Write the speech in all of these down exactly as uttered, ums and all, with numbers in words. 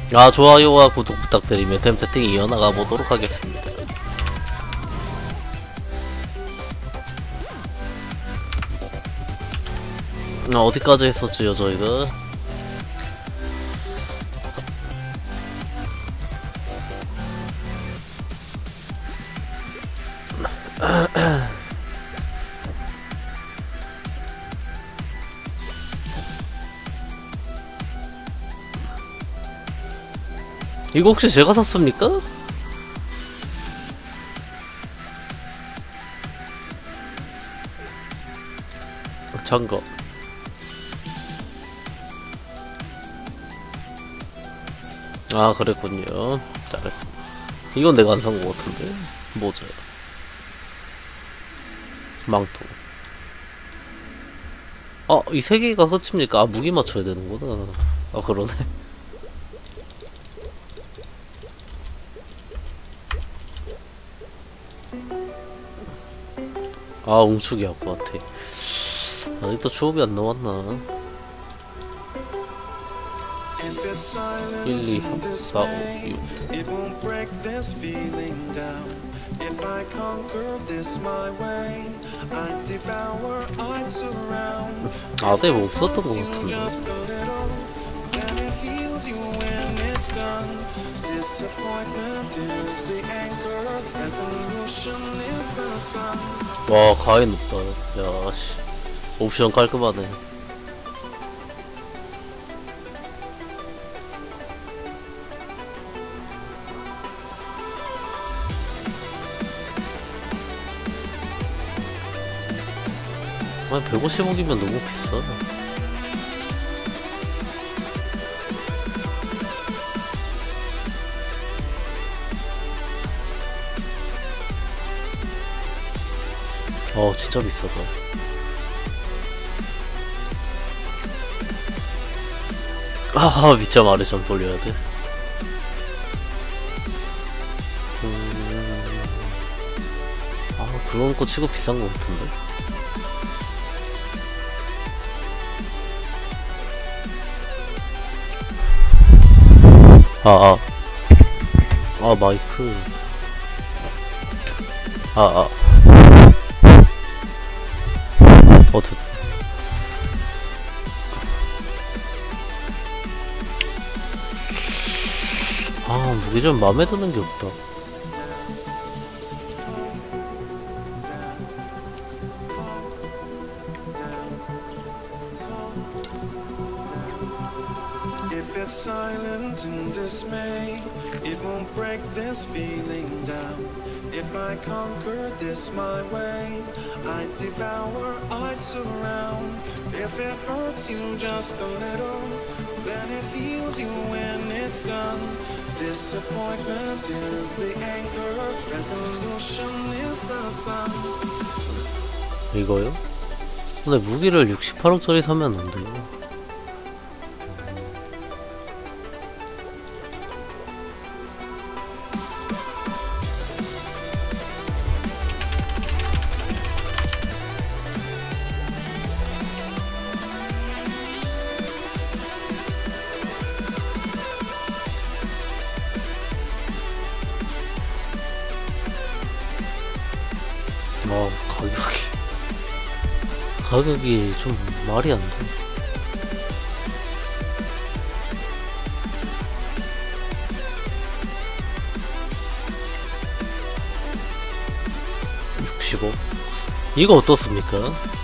아, 좋아요와 구독 부탁드리며 템 세팅 이어나가 보도록 하겠습니다. 아, 어디까지 했었지요 저희가? 이거 혹시 제가 샀습니까? 장갑. 아, 그랬군요. 잘했습니다. 이건 내가 안 산 것 같은데. 모자, 망토. 아, 이 세 개가 끝입니까? 아, 무기 맞춰야 되는구나. 아, 그러네. 아, 웅축이 할 것 같아. 아직도 추억이 안 나왔나? 일, 이, 삼, 사, 오, 육. 아, 네, 뭐 없었던 것 같은데. 와, 가위 높다. 야, 씨. 옵션 깔끔하네. 아, 백오십억이면 너무 비싸. 어, 진짜 비싸다. 아, 위점 아래 좀 돌려야 돼. 음... 아, 그런 거 치고 비싼 거 같은데. 아, 아, 아, 마이크. 아, 아. 어, 됐. 아, 무기 좀 마음에 드는 게 없다. Silent in dismay, it won't break this feeling down. If I conquer this my way, I'd devour, I'd surround. If it hurts you just a little, then it heals you when it's done. Disappointment is the anger, resolution is the sun. 이거요? 근데 무기를 육십팔억짜리 사면 안 돼요. 어, 가격이 가격이 좀 말이 안 돼. 육십억? 이거 어떻습니까?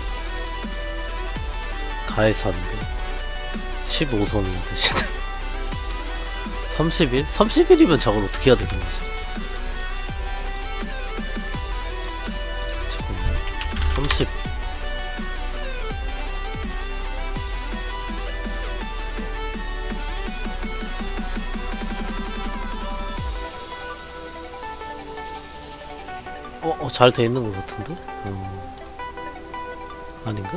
가해사인데 십오 선이 대신에 삼십 일? 삼십 일이면 저걸 어떻게 해야 되는 거지? 잠깐만. 삼십. 어, 어, 잘 돼 있는 것 같은데? 음. 아닌가?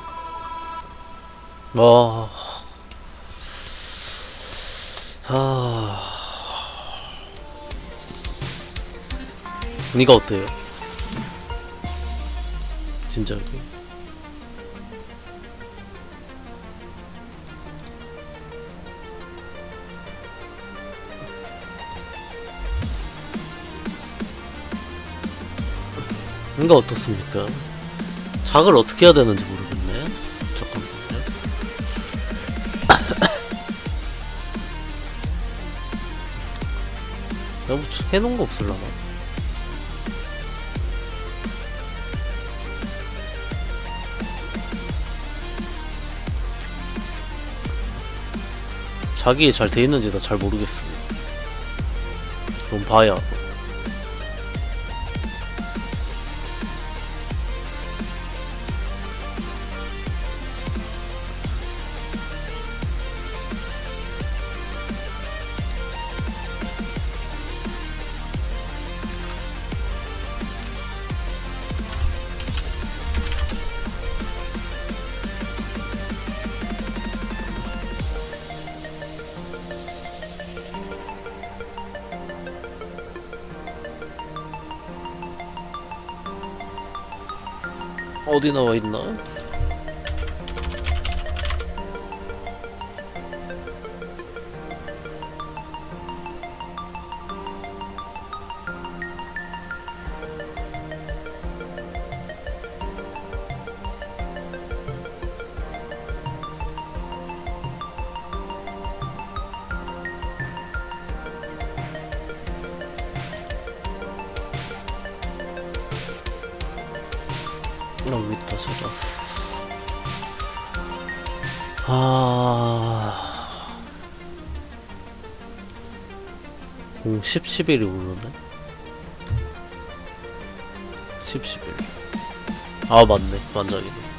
와. 아. 아... 니가 어때요? 진짜 이거 어떻습니까? 작을 어떻게 해야 되는지 모르겠네. 잠깐만요. 내가 뭐 해놓은 거 없을라나? 자기 잘 돼있는지 나 잘 모르겠어. 그럼 봐야. 어디 나와 있나? 여기 있다. 찾았어. 아... 공 십, 십일이 오르네? 십, 십일. 아 맞네. 만장이네.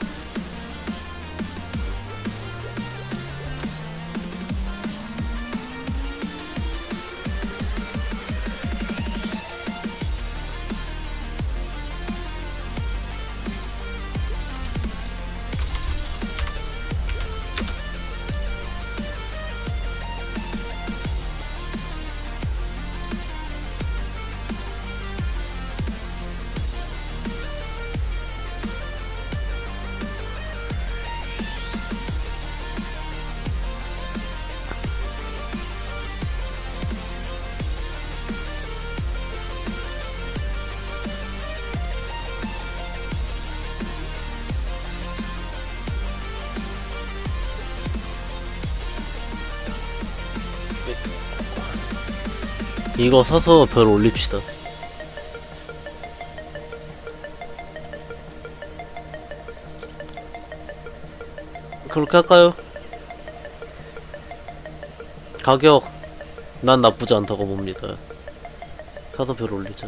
이거 사서 별 올립시다. 그렇게 할까요? 가격 난 나쁘지 않다고 봅니다. 사서 별 올리자.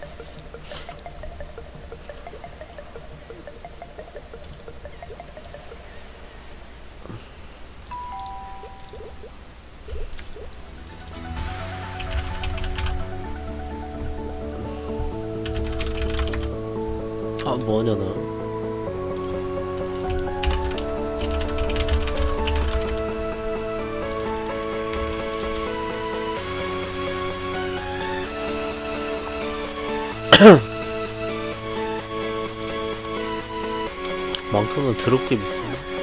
아 뭐하냐 나. 망토는 더럽게 비싸.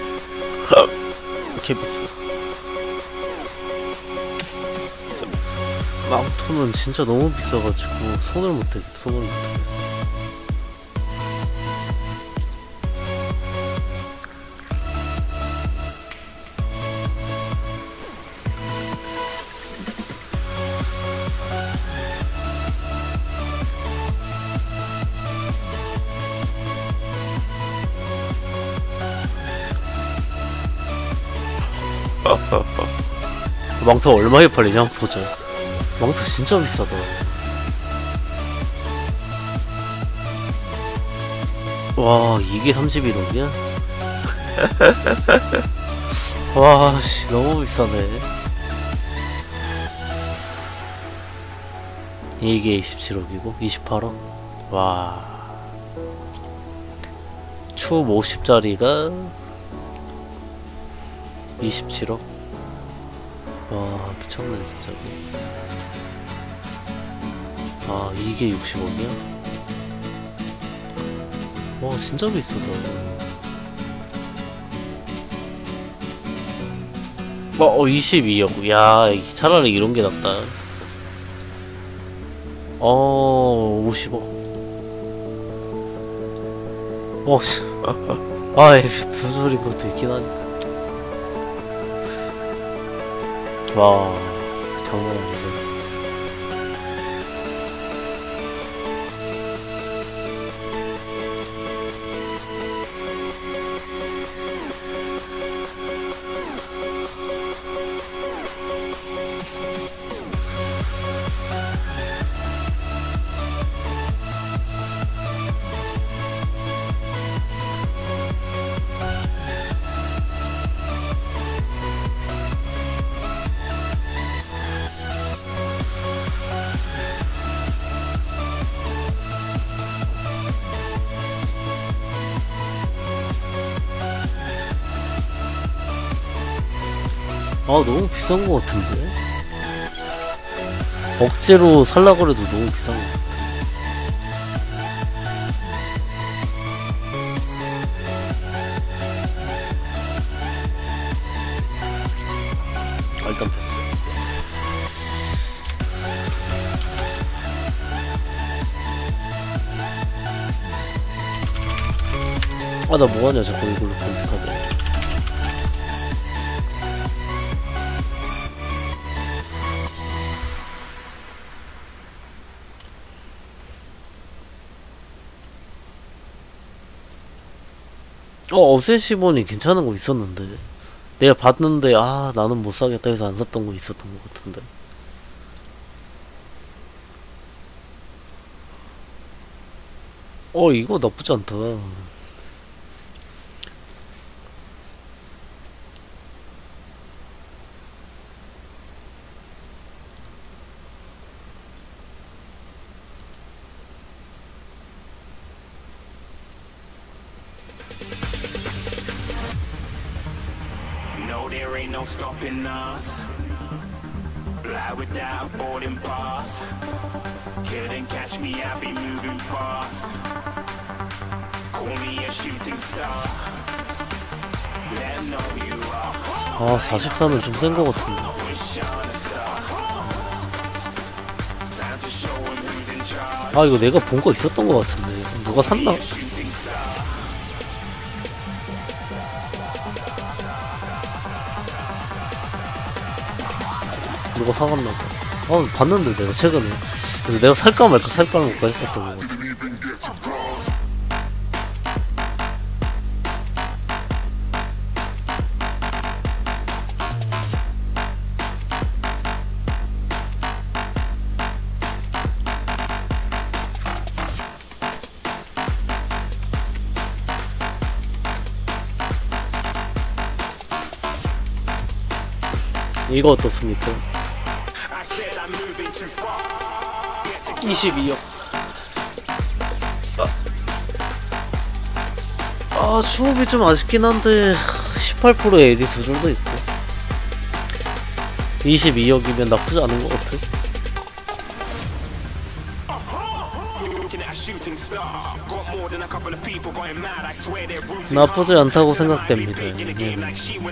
개 비싸. 망토는 진짜 너무 비싸가지고 손을 못하겠 손을 못하겠어. 망토 얼마에 팔리냐 한번 보자. 망토 진짜 비싸다. 와 이게 삼십일억이야? 와씨 너무 비싸네. 이게 이십칠억이고 이십팔억. 와 춤 오십짜리가 이십칠억. 와 미쳤네 진짜. 아 이게 육십억이야? 와 진짜 비싸다. 어 이십이억. 야 차라리 이런게 낫다. 어 오십억. 어 아 에비 두 줄인 것도 있긴 하니까. 와 장난 아니네. 아 너무 비싼 거 같은데? 억지로 살라 그래도 너무 비싼 거 같아. 아, 일단 패스. 아 나 뭐하냐 자꾸 이걸로 검색하고. 어 어세시본이 괜찮은 거 있었는데 내가 봤는데 아 나는 못 사겠다 해서 안 샀던 거 있었던 거 같은데. 어 이거 나쁘지 않다. No, there ain't no stopping us. Fly without boarding pass. Couldn't catch me, I'll be moving fast. Call me a shooting star. Let 'em know you are. 아 사십사는 좀 센 거 같은데. 아 이거 내가 본 거 있었던 거 같은데 누가 샀나? 누가 사갔나 봐. 아 봤는데 내가 최근에. 그래서 내가 살까 말까 살까 말까 했었던 거 같아. 이거 어떻습니까? 이십이억. 아 추억이 좀 아쉽긴 한데 십팔 퍼센트 에디 두 줄도 있고 이십이억이면 나쁘지 않은 것 같아. 나쁘지 않다고 생각됩니다. 음.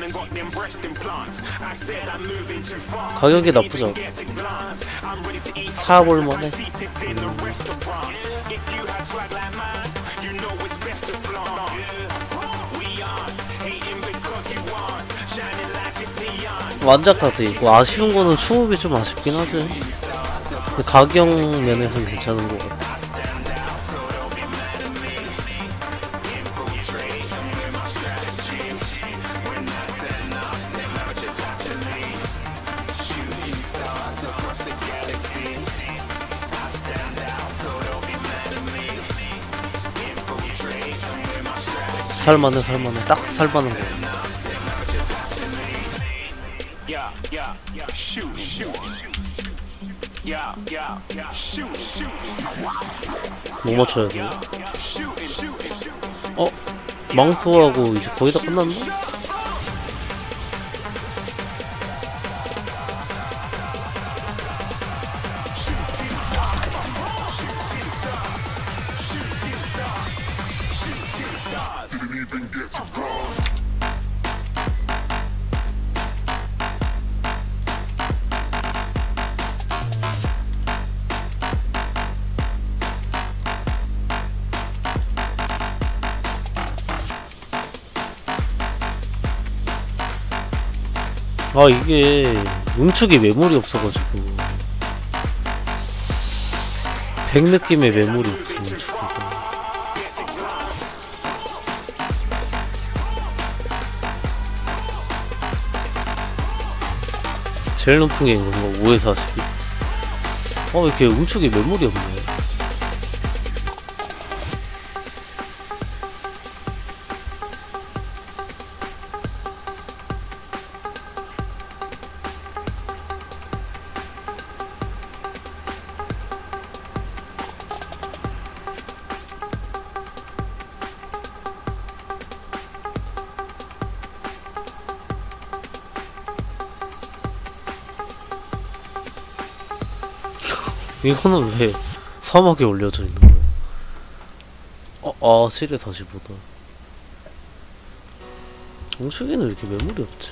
가격이 나쁘지 않고 사볼만해. 음. 완작 카드 있고 아쉬운 거는 추억이 좀 아쉽긴 하지. 근데 가격 면에서는 괜찮은 것 같아. 살만해 살만해 딱 살만한 거. 뭐 맞춰야 돼? 어? 망토하고 이제 거의 다 끝났나? 아 이게 응축이 메모리 없어가지고 백 느낌의 메모리 없어 응축이가. 제일 높은 게 뭔가 오에 사십이. 어 이렇게 응축이 메모리 없네. 이거는 왜 사막에 올려져 있는 거야? 어, 아, 칠에 사십오다. 응축이는 왜 이렇게 메모리 없지?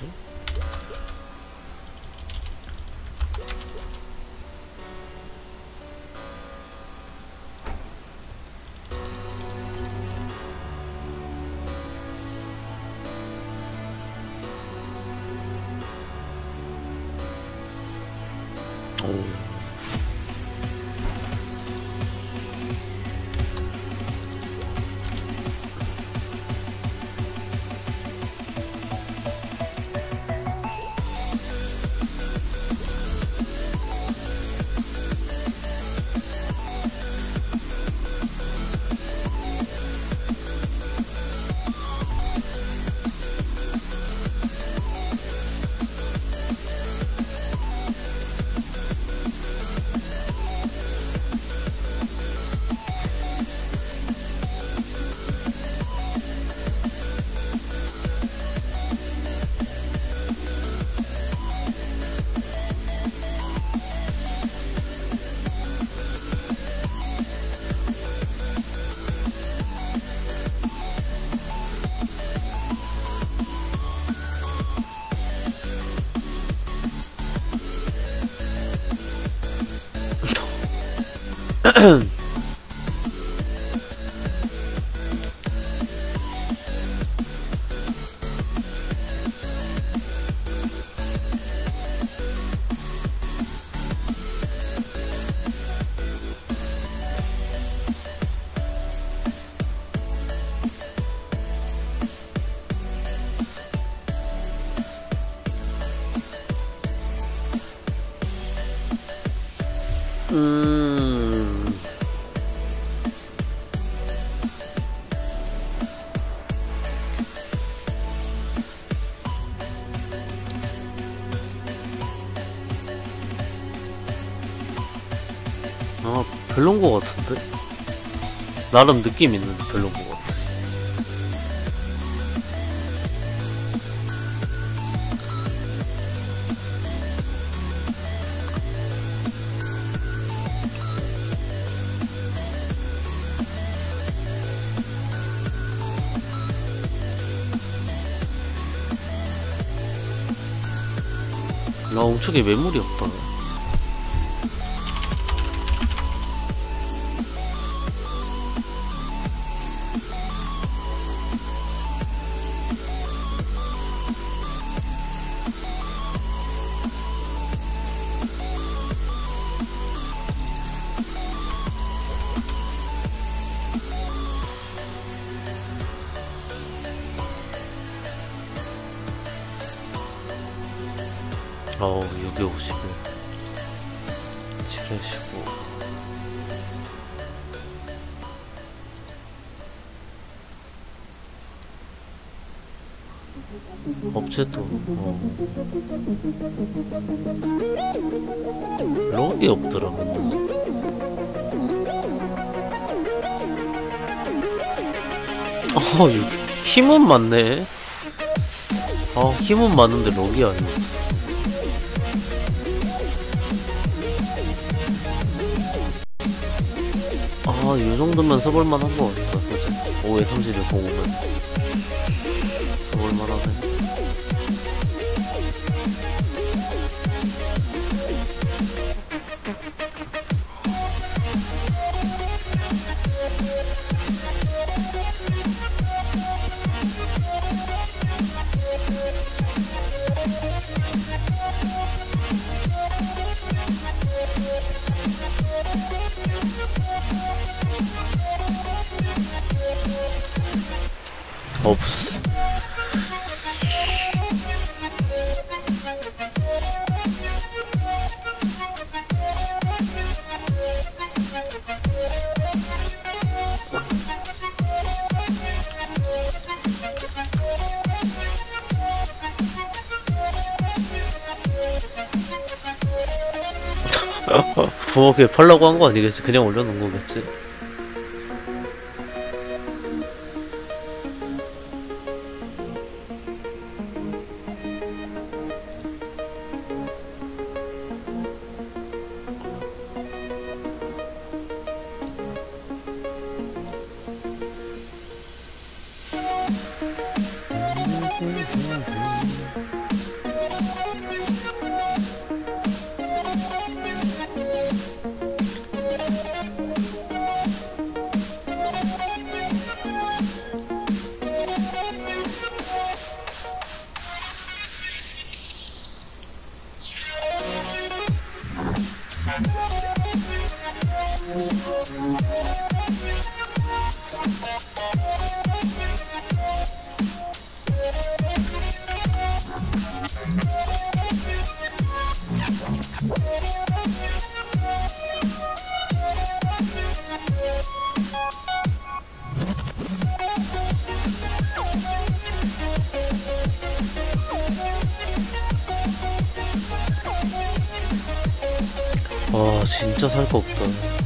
오. 음. 아, 별론 거 같은데? 나름 느낌 있는데 별론 거 같아. 나 웅축에 매물이 없다. 어, 육백오십일 칠십오. 업체도 어. 럭이 없더라 맨날. 어, 육, 힘은 많네. 어, 힘은 많은데 럭이 아니었어. 아, 이 정도면 써볼만 한 것 같다. 그치? 오에 삼십일 공오면 볼만하네. 없어. 부엌에 팔라고 한 거 아니겠지? 그냥 올려놓은 거겠지? 와, 진짜 살 거 없다.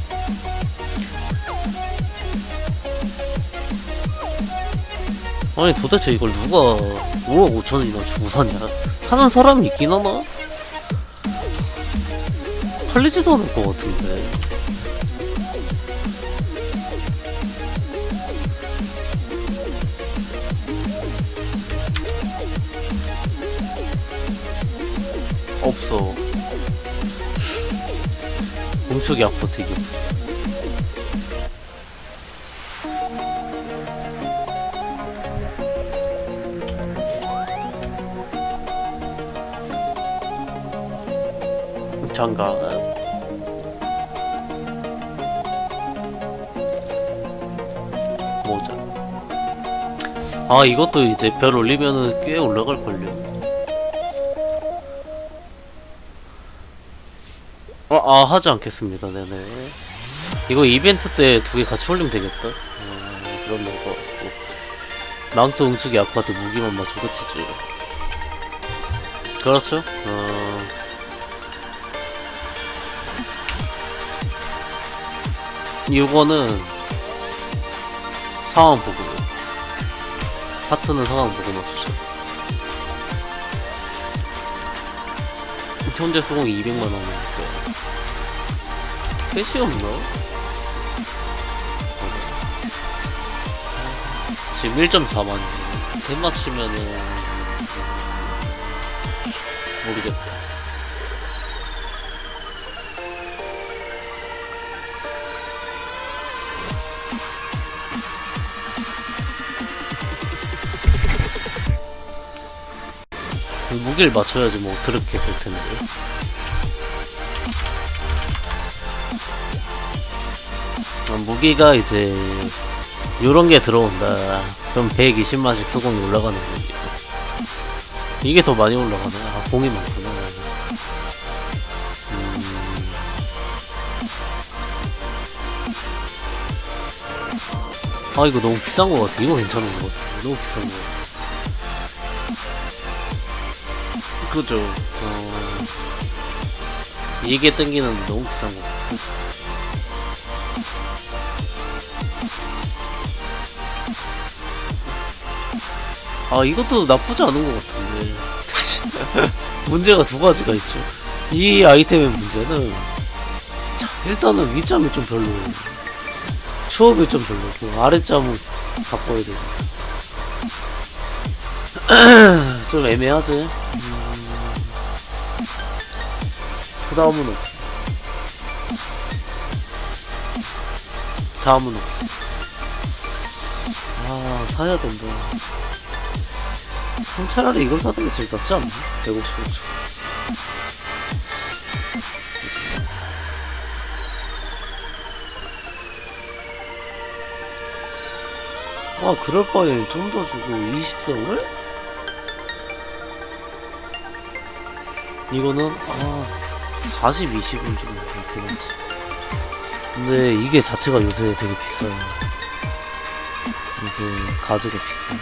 아니 도대체 이걸 누가 오억 오천원이나 주고 사냐? 사는 사람이 있긴 하나? 팔리지도 않을 것 같은데. 없어. 공축이 약버티기 없어. 장갑. 모자. 아, 이것도 이제 별 올리면은 꽤 올라갈걸요. 어, 아, 하지 않겠습니다. 네네. 이거 이벤트 때 두 개 같이 올리면 되겠다. 어, 그럼 이거 망토 응축이 아쿠아트 무기만 맞춰 끝이지. 그렇죠? 어... 이거는 상황 보고, 파트는 상황 보고 맞추죠. 현재 수공이 이백만 원이니까 캐시 없나? 지금 일 점 사만 원. 대 맞추면은 모르겠다. 무기를 맞춰야지 뭐 드럽게 될 텐데. 아, 무기가 이제 요런 게 들어온다. 그럼 백이십만씩 수공이 올라가는 무기. 이게 더 많이 올라가네. 아, 공이 많구나. 음... 아, 이거 너무 비싼 것 같아. 이거 괜찮은 것 같아. 너무 비싼 것 같아. 그죠. 어... 이게 땡기는 너무 비싼 것 같아. 아, 이것도 나쁘지 않은 것 같은데. 문제가 두 가지가 있죠. 이 아이템의 문제는, 자, 일단은 윗점이 좀 별로예요. 추업이 좀 별로고, 아랫점은 바꿔야 되고. 좀 애매하지. 음... 그 다음은 없어. 다음은 없어. 아, 사야 된다. 그럼 차라리 이걸 사는 게 제일 낫지 않나? 백오십오 초. 아, 그럴 바엔 좀 더 주고 이십삼을? 이거는 아 사십, 이십은 좀 그렇긴 하지. 근데 이게 자체가 요새 되게 비싸요. 요새 가즈가 비싸.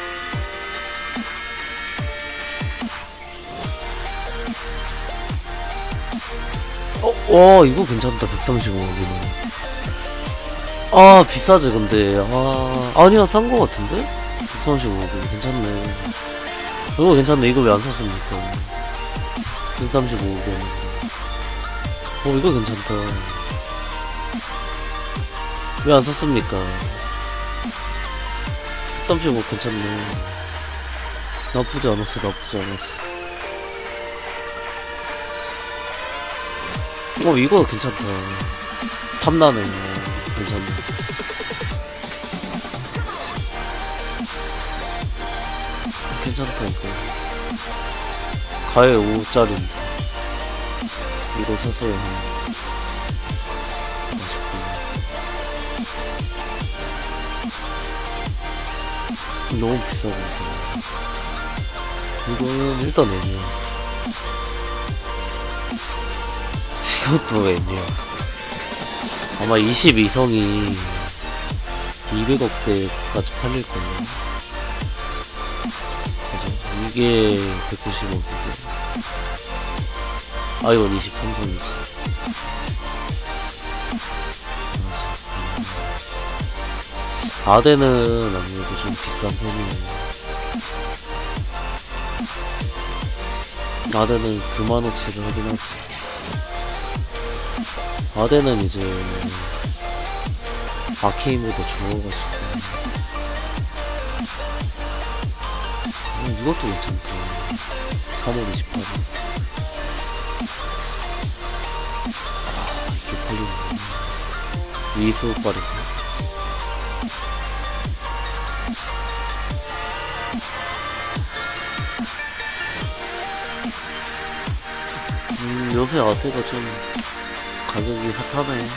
어, 와 이거 괜찮다. 백삼십오억이면 아 비싸지. 근데 아 아니야 싼 거 같은데? 백삼십오억이 괜찮네. 이거 괜찮네. 이거 왜 안 샀습니까? 백삼십오억이면 어 이거 괜찮다. 왜 안 샀습니까? 백삼십오억 괜찮네. 나쁘지 않았어. 나쁘지 않았어. 어 이거 괜찮다. 탐나네. 괜찮네. 괜찮다 이거. 가해 오짜리인데 이거 샀어요. 아쉽구나. 너무 비싸고 이거는 일단 애매해. 이것도 애매해. 아마 이십이 성이 이백억대까지 팔릴거예요. 맞아. 이게 백구십억이고 아 이건 이십삼 성이지. 아대는 아무래도 좀 비싼 편이에요. 아대는 그만어치를 하긴 하지. 아대는 이제 아케이모도 좋아가지고 어, 이것도 괜찮다. 삼월 이십팔일 아 이게 팔리네. 위수빨이네. 음 요새 아대가 좀 가격이 핫하네.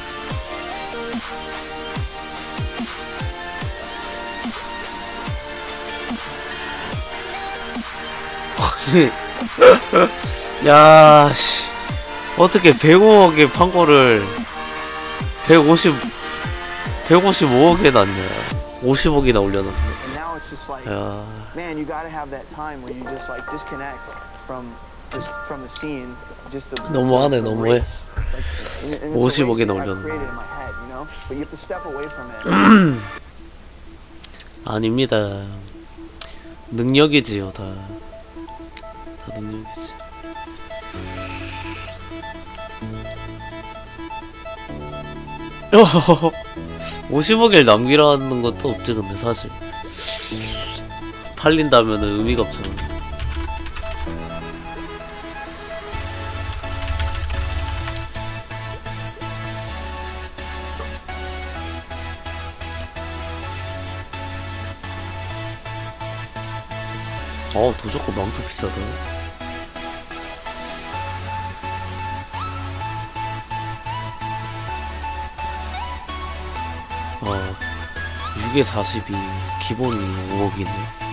야, 씨. 어떻게 백오억에 판 거를 백오십, 백오십오억에 놨냐. 오십억이나 올려놨네. 야. Man, you gotta have that time where you just like disconnect from this, from the scene. Just the, 너무하네, the 너무해. race. Like, and, and it's a 오십억이나 race that I've 올렸네. created in my head, you know? But you have to step away from it. 아닙니다. 능력이지요, 다. 다 능력이지. 오십억을 남기라는 것도 없지, 근데 사실. 팔린다면은 의미가 없잖아. 어, 도적고 망토 비싸다. 어, 육에 사십이, 기본이 오억이네.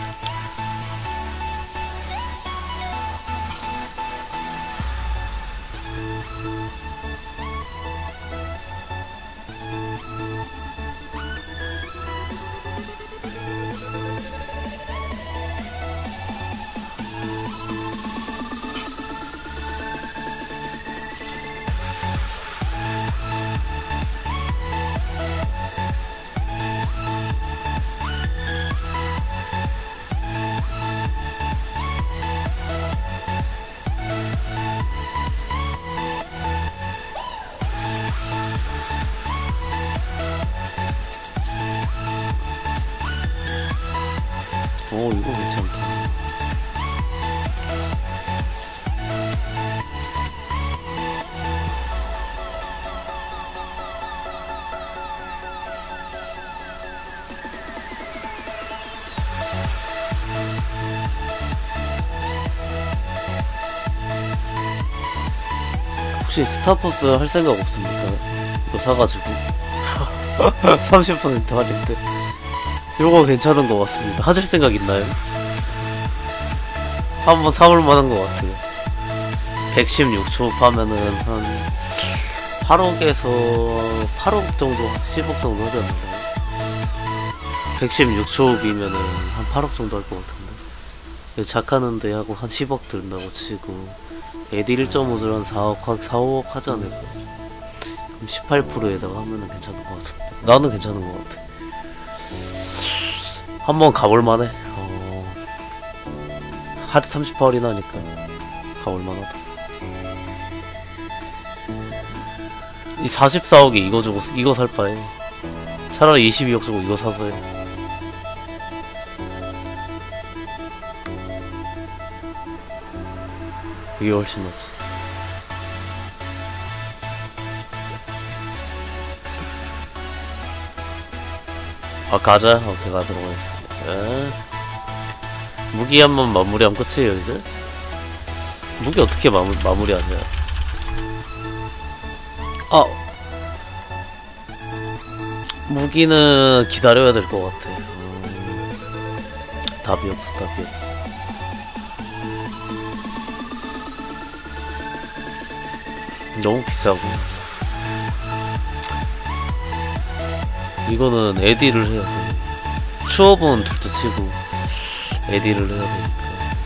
오, 이거 괜찮다. 혹시 스타포스 할 생각 없습니까? 이거 사가지고 삼십 퍼센트 할인데 요거 괜찮은 것 같습니다. 하실 생각 있나요? 한번 사볼 만한 것 같아요. 백십육 초 하면은 한 팔억에서 팔억 정도, 십억 정도 하지 않나요? 백십육 초이면은 한 팔억 정도 할 것 같은데. 작하는데 하고 한 십억 든다고 치고 에디 일 점 오를 한 사억, 사, 오억 하지 않을까? 그럼 십팔 퍼센트에다가 하면은 괜찮은 것 같은데. 나는 괜찮은 것 같아. 한번 가볼만해. 어... 한 삼십 퍼센트 할인하니까 가볼만하다. 이 사십사억에 이거 주고 이거 살 바에 차라리 이십이억 주고 이거 사서 해. 이게 훨씬 낫지. 아 가자. 오케이 가도록 하겠습니다. 네. 무기 한번 마무리하면 끝이에요 이제. 무기 어떻게 마무, 마무리하냐. 아 무기는 기다려야 될 것 같아. 음, 답이 없어 답이 없어. 너무 비싸고 이거는 에디를 해야 돼. 추업은 둘째 치고 에디를 해야 되니까.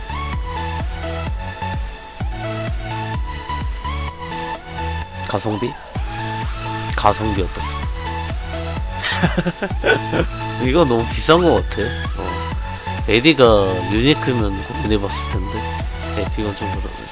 가성비? 가성비 어떻습니까? 이거 너무 비싼 것 같아. 어. 에디가 유니크면 고민해봤을 텐데 에픽은 좀 그러네.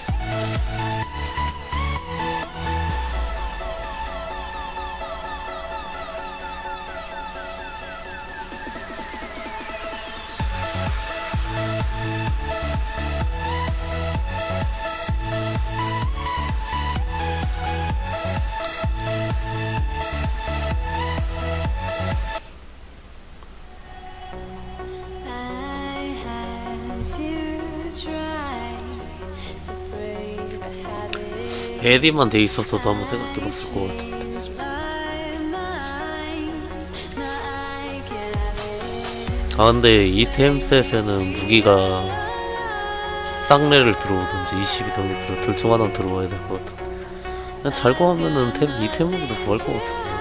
에디만 돼 있었어도 한번 생각해봤을 것 같은데. 아 근데 이 템셋에는 무기가 쌍레를 들어오든지 이십이성이 들어 둘 중 하나 들어와야 될 것 같은데. 그냥 잘 구하면은 템, 이 템으로도 구할 것 같은데.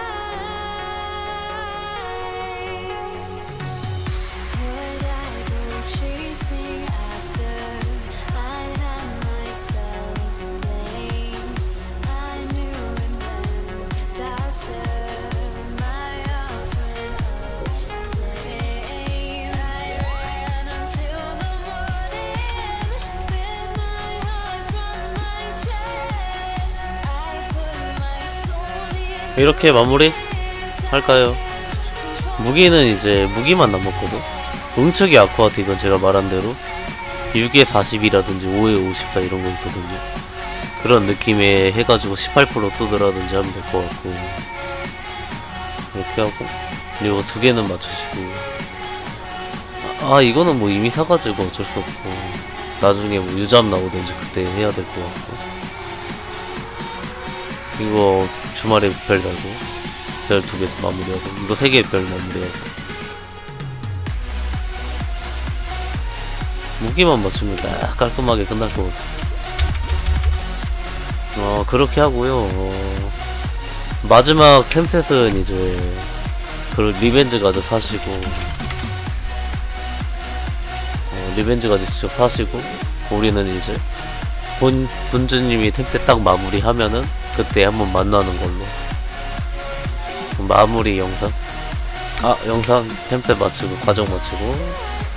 이렇게 마무리 할까요? 무기는 이제 무기만 남았거든. 응축이 아쿠아트 이건 제가 말한 대로 육에 사십이라든지 오에 오십사 이런 거 있거든요. 그런 느낌에 해가지고 십팔 퍼센트 뜨더라든지 하면 될 것 같고, 이렇게 하고 그리고 두 개는 맞추시고. 아 이거는 뭐 이미 사가지고 어쩔 수 없고 나중에 뭐 유잡 나오든지 그때 해야 될 것 같고. 이거 주말에 별 달고 별 두 개 마무리하고 이거 세 개 별 마무리하고 무기만 맞추면 딱 깔끔하게 끝날 것 같아. 어 그렇게 하고요. 어, 마지막 템셋은 이제 그 리벤지 가져 사시고 어, 리벤지 가져 직접 사시고 우리는 이제 본 분주님이 템셋 딱 마무리하면은 그때 한번 만나는 걸로. 마무리 영상. 아 영상 템셋 마치고 과정 마치고